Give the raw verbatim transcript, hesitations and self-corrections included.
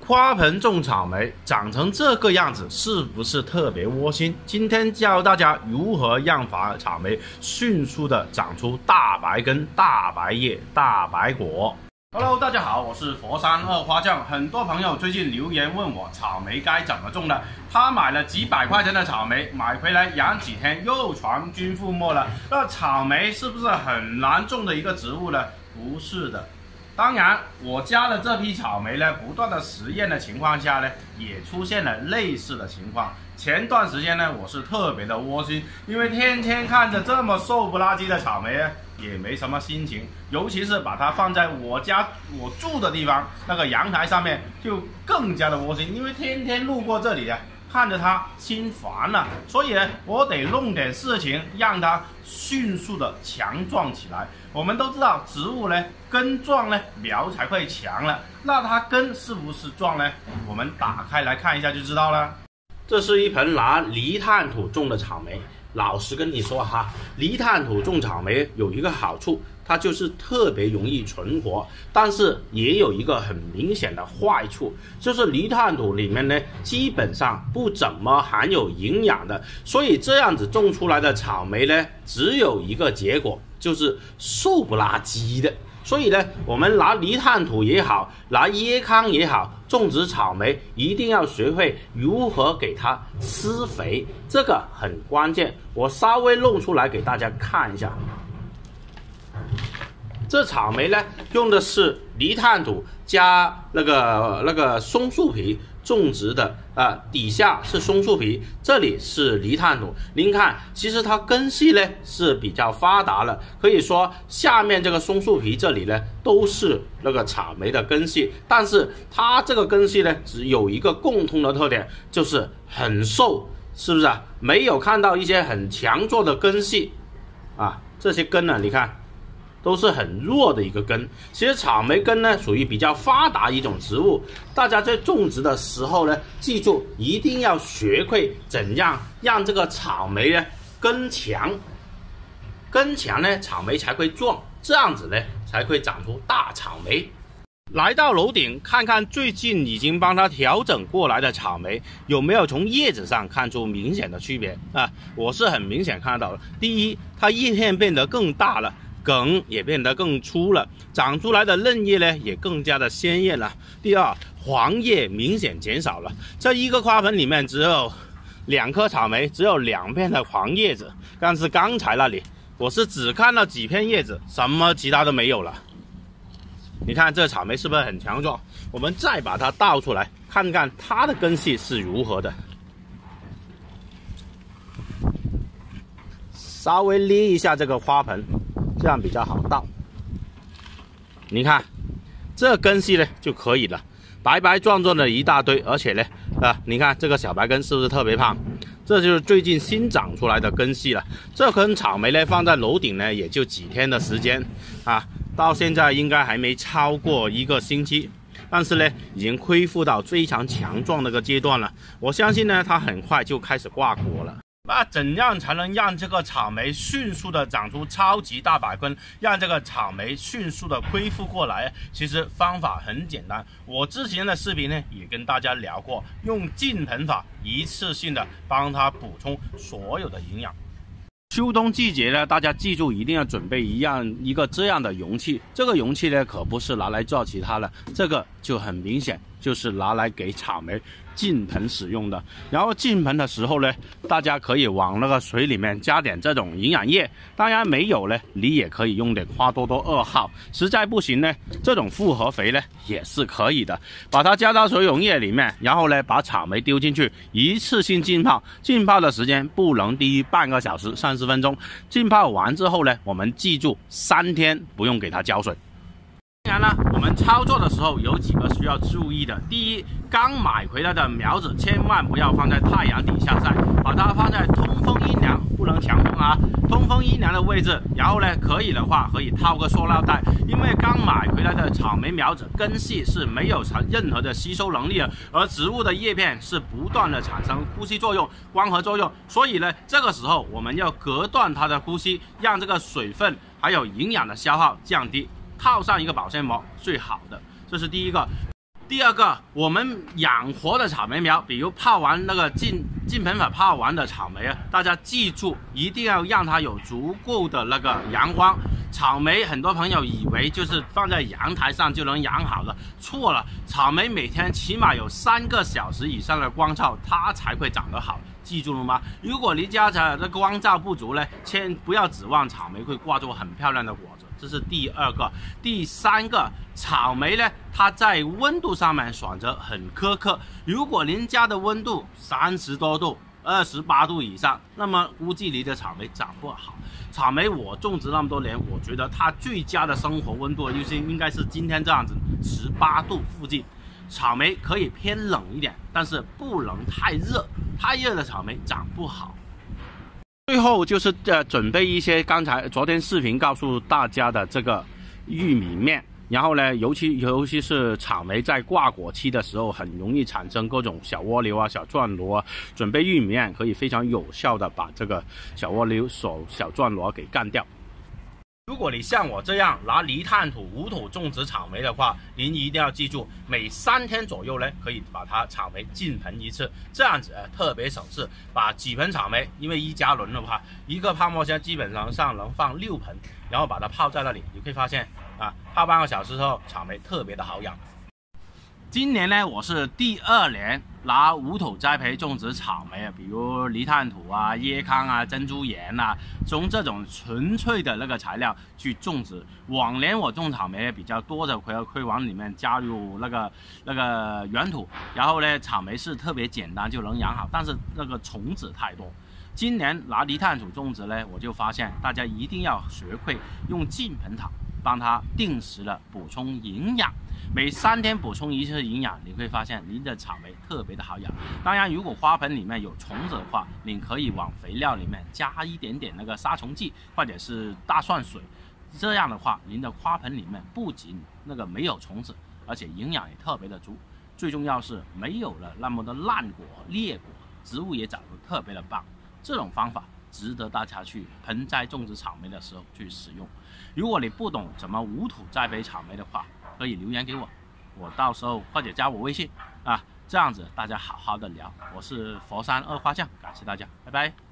花盆种草莓长成这个样子，是不是特别窝心？今天教大家如何让法草莓迅速的长出大白根、大白叶、大白果。Hello， 大家好，我是佛山二花匠。很多朋友最近留言问我草莓该怎么种呢？他买了几百块钱的草莓，买回来养几天又全军覆没了。那草莓是不是很难种的一个植物呢？不是的。当然，我家的这批草莓呢，不断的实验的情况下呢，也出现了类似的情况。前段时间呢，我是特别的窝心，因为天天看着这么瘦不拉几的草莓呢，也没什么心情。尤其是把它放在我家我住的地方那个阳台上面，就更加的窝心，因为天天路过这里啊，看着它心烦了，所以呢，我得弄点事情让它迅速的强壮起来。我们都知道，植物呢根壮呢，苗才会强了。那它根是不是壮呢？我们打开来看一下就知道了。这是一盆拿泥炭土种的草莓。老实跟你说哈，泥炭土种草莓有一个好处，它就是特别容易存活，但是也有一个很明显的坏处，就是泥炭土里面呢基本上不怎么含有营养的，所以这样子种出来的草莓呢，只有一个结果，就是瘦不拉几的。所以呢，我们拿泥炭土也好，拿椰糠也好，种植草莓一定要学会如何给它施肥，这个很关键。我稍微弄出来给大家看一下。这草莓呢，用的是泥炭土加那个那个松树皮种植的啊、呃，底下是松树皮，这里是泥炭土。您看，其实它根系呢是比较发达了，可以说下面这个松树皮这里呢都是那个草莓的根系，但是它这个根系呢只有一个共通的特点，就是很瘦，是不是啊？没有看到一些很强壮的根系啊，这些根呢，你看。都是很弱的一个根。其实草莓根呢属于比较发达一种植物，大家在种植的时候呢，记住一定要学会怎样让这个草莓呢根强，根强呢草莓才会壮，这样子呢才会长出大草莓。来到楼顶看看最近已经帮它调整过来的草莓，有没有从叶子上看出明显的区别啊？我是很明显看到了。第一，它叶片变得更大了，梗也变得更粗了，长出来的嫩叶呢也更加的鲜艳了。第二，黄叶明显减少了，这一个花盆里面只有两颗草莓，只有两片的黄叶子，但是刚才那里我是只看到几片叶子，什么其他都没有了。你看这草莓是不是很强壮？我们再把它倒出来看看它的根系是如何的。稍微捏一下这个花盆，这样比较好倒。你看这根系呢就可以了，白白壮壮的一大堆，而且呢啊，你看这个小白根是不是特别胖？这就是最近新长出来的根系了。这根草莓呢放在楼顶呢也就几天的时间啊，到现在应该还没超过一个星期，但是呢已经恢复到非常强壮的一个阶段了。我相信呢它很快就开始挂果了。那怎样才能让这个草莓迅速的长出超级大白根，让这个草莓迅速的恢复过来？其实方法很简单，我之前的视频呢也跟大家聊过，用浸盆法一次性的帮它补充所有的营养。秋冬季节呢，大家记住一定要准备一样一个这样的容器，这个容器呢可不是拿来做其他的，这个就很明显就是拿来给草莓浸盆使用的。然后浸盆的时候呢，大家可以往那个水里面加点这种营养液，当然没有呢，你也可以用点花多多二号，实在不行呢，这种复合肥呢也是可以的。把它加到水溶液里面，然后呢把草莓丢进去，一次性浸泡，浸泡的时间不能低于半个小时三十分钟。浸泡完之后呢，我们记住三天不用给它浇水。当然了，我们操作的时候有几个需要注意的。第一，刚买回来的苗子千万不要放在太阳底下晒，把它放在通风阴凉，不能强风啊，通风阴凉的位置。然后呢，可以的话可以套个塑料袋，因为刚买回来的草莓苗子根系是没有任何的吸收能力的，而植物的叶片是不断的产生呼吸作用、光合作用，所以呢，这个时候我们要隔断它的呼吸，让这个水分还有营养的消耗降低。套上一个保鲜膜最好的，这是第一个。第第二个，我们养活的草莓苗，比如泡完那个浸浸盆法泡完的草莓啊，大家记住一定要让它有足够的那个阳光。草莓很多朋友以为就是放在阳台上就能养好了，错了。草莓每天起码有三个小时以上的光照，它才会长得好。记住了吗？如果你家的这光照不足呢，千不要指望草莓会挂出很漂亮的果子。这是第二个。第三个，草莓呢，它在温度上面选择很苛刻。如果您家的温度三十多度、二十八度以上，那么估计你的草莓长不好。草莓我种植那么多年，我觉得它最佳的生活温度就是应该是今天这样子，十八度附近。草莓可以偏冷一点，但是不能太热，太热的草莓长不好。最后就是呃准备一些刚才昨天视频告诉大家的这个玉米面，然后呢，尤其尤其是草莓在挂果期的时候，很容易产生各种小蜗牛啊、小钻螺啊。准备玉米面可以非常有效的把这个小蜗牛、小小钻螺给干掉。如果你像我这样拿泥炭土、无土种植草莓的话，您一定要记住，每三天左右呢，可以把它草莓浸盆一次，这样子呃特别省事。把几盆草莓，因为一加仑的话，一个泡沫箱基本上上能放六盆，然后把它泡在那里，你会发现啊，泡半个小时之后，草莓特别的好养。今年呢，我是第二年拿无土栽培种植草莓啊，比如泥炭土啊、椰糠啊、珍珠岩啊，从这种纯粹的那个材料去种植。往年我种草莓比较多的，会会往里面加入那个那个原土，然后呢，草莓是特别简单就能养好，但是那个虫子太多。今年拿泥炭土种植呢，我就发现大家一定要学会用浸盆塔帮它定时的补充营养。每三天补充一次营养，你会发现您的草莓特别的好养。当然，如果花盆里面有虫子的话，你可以往肥料里面加一点点那个杀虫剂，或者是大蒜水。这样的话，您的花盆里面不仅那个没有虫子，而且营养也特别的足。最重要是没有了那么多烂果、裂果，植物也长得特别的棒。这种方法值得大家去盆栽种植草莓的时候去使用。如果你不懂怎么无土栽培草莓的话，可以留言给我，我到时候或者加我微信啊，这样子大家好好的聊。我是佛山二花匠，感谢大家，拜拜。